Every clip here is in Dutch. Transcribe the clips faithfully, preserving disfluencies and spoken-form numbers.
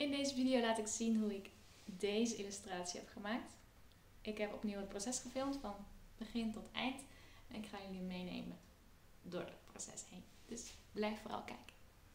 In deze video laat ik zien hoe ik deze illustratie heb gemaakt. Ik heb opnieuw het proces gefilmd van begin tot eind. En ik ga jullie meenemen door het proces heen. Dus blijf vooral kijken.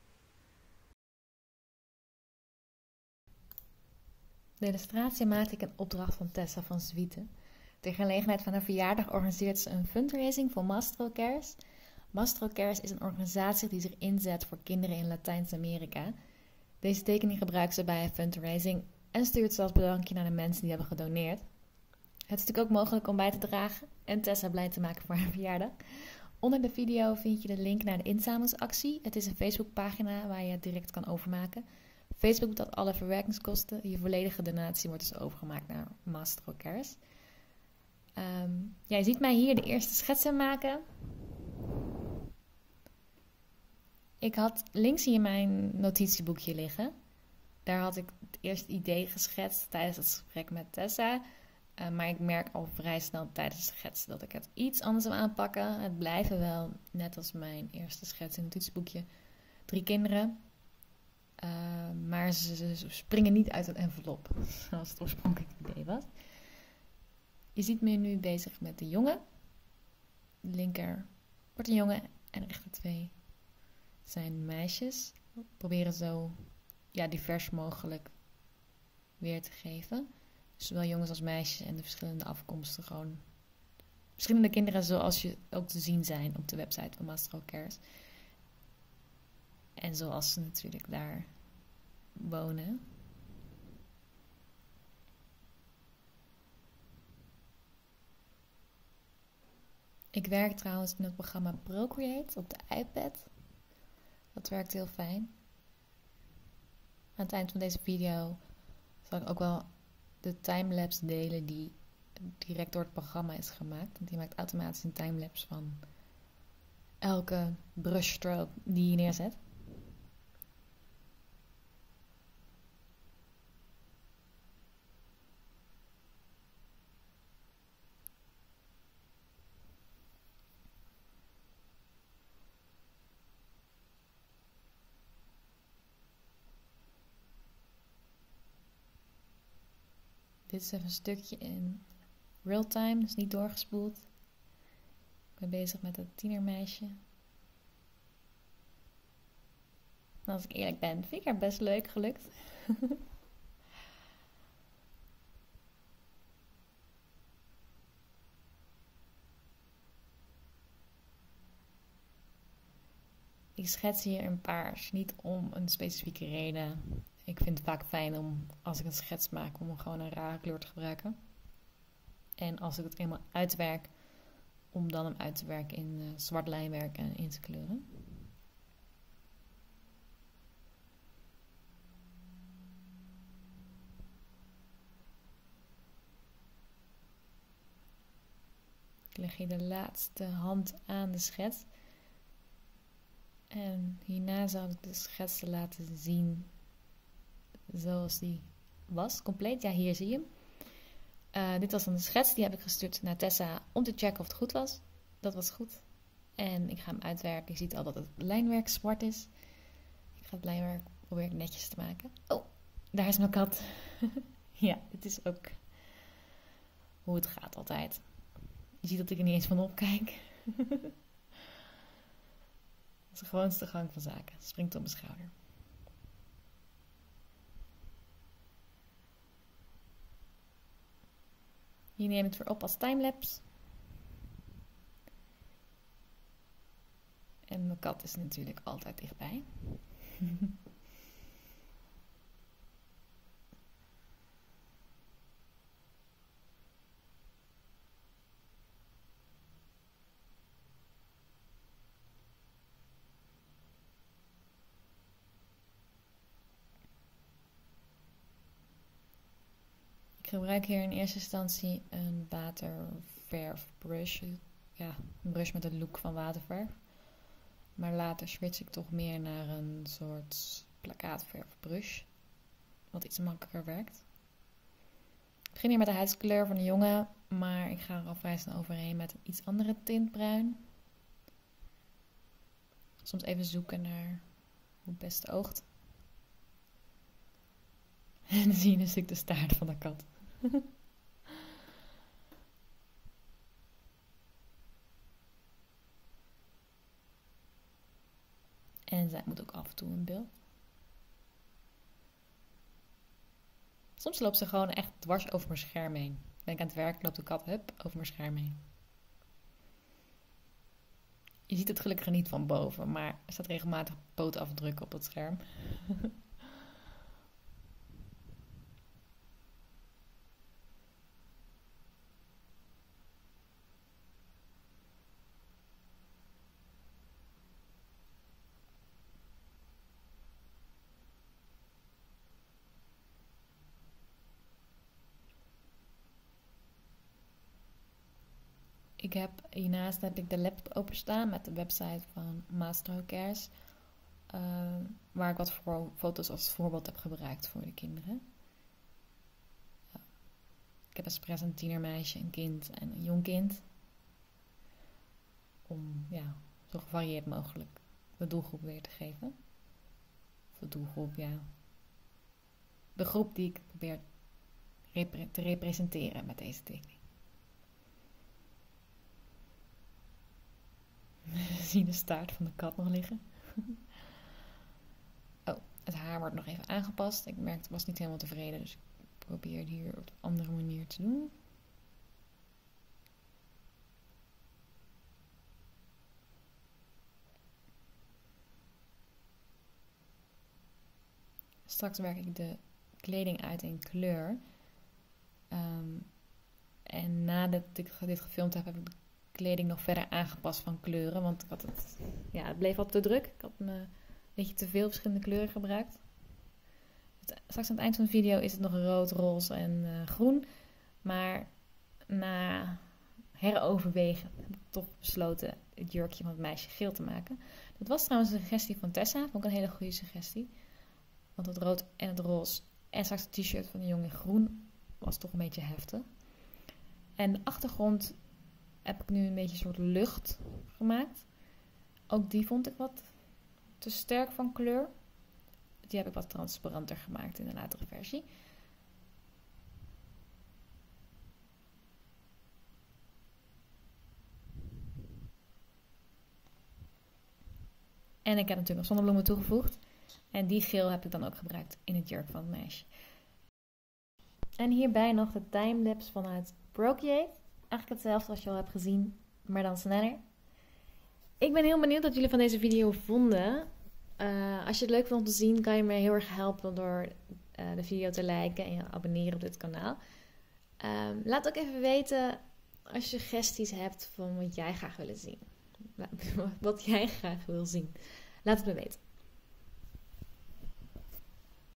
De illustratie maakte ik een opdracht van Tessa van Zwieten. Ter gelegenheid van haar verjaardag organiseert ze een fundraising voor Mastro Cares. Mastro Cares is een organisatie die zich inzet voor kinderen in Latijns-Amerika. Deze tekening gebruikt ze bij een fundraising en stuurt ze als bedankje naar de mensen die hebben gedoneerd. Het is natuurlijk ook mogelijk om bij te dragen en Tessa blij te maken voor haar verjaardag. Onder de video vind je de link naar de inzamelingsactie. Het is een Facebookpagina waar je het direct kan overmaken. Facebook betaalt alle verwerkingskosten. Je volledige donatie wordt dus overgemaakt naar Mastro Cares. Um, ja, je ziet mij hier de eerste schetsen maken. Ik had links hier mijn notitieboekje liggen. Daar had ik het eerste idee geschetst tijdens het gesprek met Tessa. Uh, maar ik merk al vrij snel tijdens het schetsen dat ik het iets anders wil aanpakken. Het blijven wel, net als mijn eerste schets in het notitieboekje, drie kinderen. Uh, maar ze, ze springen niet uit een envelop, zoals het oorspronkelijk idee was. Je ziet me nu bezig met de jongen. De linker wordt een jongen en de rechter twee zijn meisjes. We proberen zo ja, divers mogelijk weer te geven. Dus zowel jongens als meisjes en de verschillende afkomsten. Gewoon verschillende kinderen zoals je ook te zien zijn op de website van Mastro Cares. En zoals ze natuurlijk daar wonen. Ik werk trouwens in het programma Procreate op de iPad. Dat werkt heel fijn. Aan het eind van deze video zal ik ook wel de timelapse delen die direct door het programma is gemaakt. Want die maakt automatisch een timelapse van elke brushstroke die je neerzet. Dit is even een stukje in real time, dus niet doorgespoeld. Ik ben bezig met het tienermeisje. En als ik eerlijk ben, vind ik haar best leuk gelukt. Ik schets hier in paars, niet om een specifieke reden. Ik vind het vaak fijn om, als ik een schets maak, om gewoon een rare kleur te gebruiken. En als ik het eenmaal uitwerk, om dan hem uit te werken in uh, zwart lijnwerk en in te kleuren. Ik leg hier de laatste hand aan de schets. En hierna zal ik de schets laten zien zoals die was, compleet. Ja, hier zie je hem. Uh, dit was dan de schets, die heb ik gestuurd naar Tessa om te checken of het goed was. Dat was goed. En ik ga hem uitwerken. Je ziet al dat het lijnwerk zwart is. Ik ga het lijnwerk proberen netjes te maken. Oh, daar is mijn kat. Ja, dit is ook hoe het gaat altijd. Je ziet dat ik er niet eens van opkijk. Dat is de gewoonste gang van zaken. Springt op mijn schouder. Hier neem ik het weer op als timelapse. En mijn kat is natuurlijk altijd dichtbij. Ik gebruik hier in eerste instantie een waterverfbrush. Ja, een brush met een look van waterverf. Maar later switch ik toch meer naar een soort plakkaatverfbrush. Wat iets makkelijker werkt. Ik begin hier met de huidskleur van de jongen. Maar ik ga er al vrij snel overheen met een iets andere tint bruin. Soms even zoeken naar hoe het beste oogt. En dan zie je een stuk de staart van de kat. En zij moet ook af en toe in beeld. Soms loopt ze gewoon echt dwars over mijn scherm heen. Ben ik aan het werk, loopt de kat hup, over mijn scherm heen. Je ziet het gelukkig niet van boven, maar er staat regelmatig pootafdrukken op het scherm. Ik heb, hiernaast heb ik de laptop openstaan met de website van Mastro Cares. Uh, waar ik wat voor foto's als voorbeeld heb gebruikt voor de kinderen. Uh, ik heb expres een tienermeisje, een kind en een jong kind. Om ja, zo gevarieerd mogelijk de doelgroep weer te geven. Of de doelgroep, ja. De groep die ik probeer repre- te representeren met deze tekening. Zie de staart van de kat nog liggen. Oh, het haar wordt nog even aangepast. Ik merkte, ik was niet helemaal tevreden, dus ik probeer het hier op een andere manier te doen. Straks werk ik de kleding uit in kleur. Um, en nadat ik dit gefilmd heb, heb ik de kleding nog verder aangepast van kleuren. Want ik had het, ja, het bleef wat te druk. Ik had me een beetje te veel verschillende kleuren gebruikt. Het, straks aan het eind van de video is het nog rood, roze en uh, groen. Maar na heroverwegen heb ik toch besloten het jurkje van het meisje geel te maken. Dat was trouwens een suggestie van Tessa. Vond ik een hele goede suggestie. Want het rood en het roze en straks het t-shirt van de jongen in groen was toch een beetje heftig. En de achtergrond heb ik nu een beetje een soort lucht gemaakt. Ook die vond ik wat te sterk van kleur. Die heb ik wat transparanter gemaakt in een latere versie. En ik heb natuurlijk nog zonnebloemen toegevoegd. En die geel heb ik dan ook gebruikt in het jurk van het meisje. En hierbij nog de timelapse vanuit Procreate. Eigenlijk hetzelfde als je al hebt gezien, maar dan sneller. Ik ben heel benieuwd wat jullie van deze video vonden. Uh, als je het leuk vond om te zien, kan je me heel erg helpen door uh, de video te liken en je abonneren op dit kanaal. Uh, laat ook even weten als je suggesties hebt van wat jij graag wil zien. Wat jij graag wil zien. Laat het me weten.